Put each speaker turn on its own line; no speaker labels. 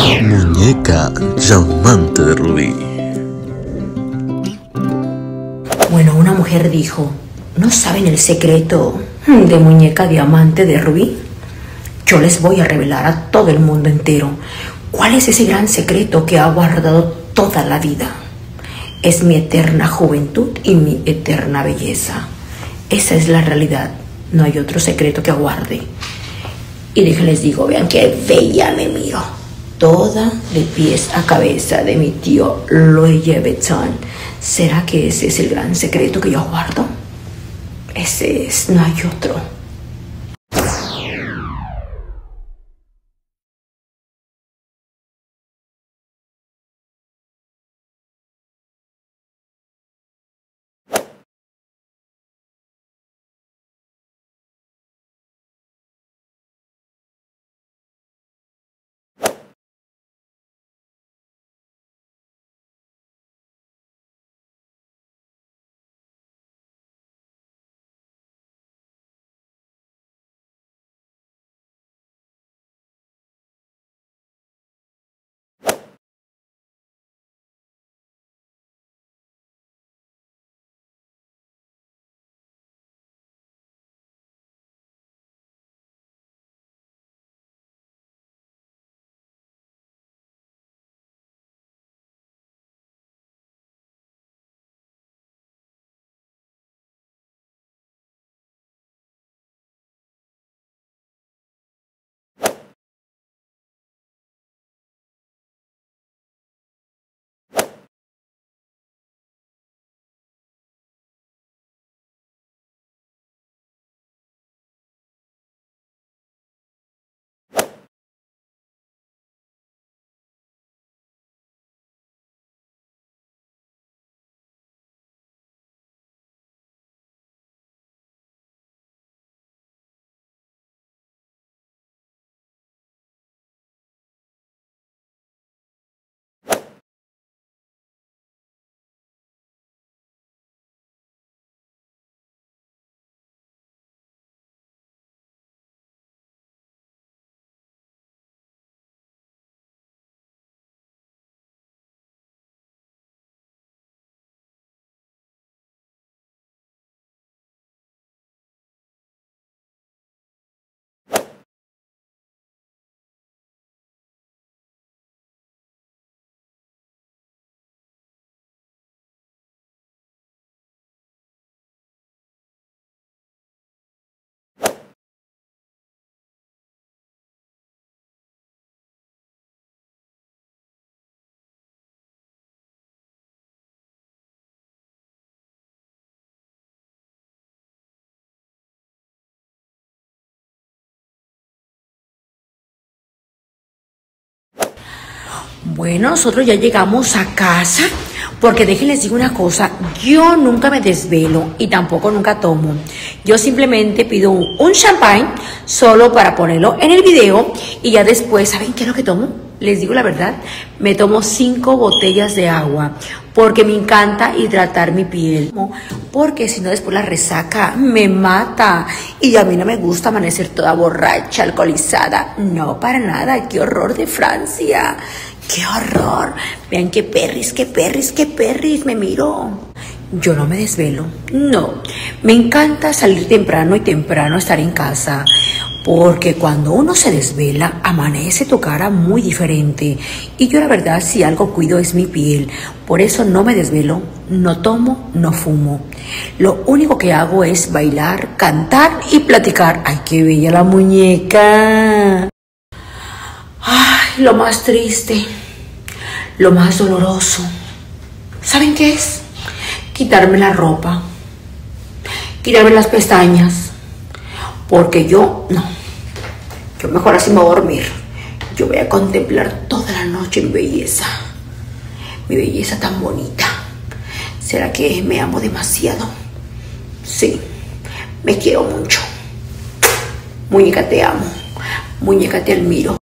Muñeca Diamante de Rubí.
Bueno, una mujer dijo, ¿no saben el secreto de Muñeca Diamante de Rubí? Yo les voy a revelar a todo el mundo entero cuál es ese gran secreto que ha guardado toda la vida. Es mi eterna juventud y mi eterna belleza. Esa es la realidad. No hay otro secreto que aguarde. Y déjenles digo, vean qué bella me miro. Toda de pies a cabeza de mi tío Louis Vuitton. ¿Será que ese es el gran secreto que yo guardo? Ese es, no hay otro. Bueno, nosotros ya llegamos a casa, porque déjenles digo una cosa, yo nunca me desvelo y tampoco nunca tomo. Yo simplemente pido un champán solo para ponerlo en el video y ya después, ¿saben qué es lo que tomo? Les digo la verdad, me tomo 5 botellas de agua porque me encanta hidratar mi piel, porque si no después la resaca me mata y a mí no me gusta amanecer toda borracha, alcoholizada, no para nada, qué horror de Francia. ¡Qué horror! Vean qué perris, me miro. Yo no me desvelo, no. Me encanta salir temprano y temprano estar en casa. Porque cuando uno se desvela, amanece tu cara muy diferente. Y yo la verdad, si algo cuido es mi piel. Por eso no me desvelo, no tomo, no fumo. Lo único que hago es bailar, cantar y platicar. ¡Ay, qué bella la muñeca! Ay, lo más triste, lo más doloroso, ¿saben qué es? Quitarme la ropa, quitarme las pestañas, porque yo mejor así me voy a dormir. Yo voy a contemplar toda la noche mi belleza tan bonita. ¿Será que me amo demasiado? Sí, me quiero mucho. Muñeca, te amo, muñeca, te admiro.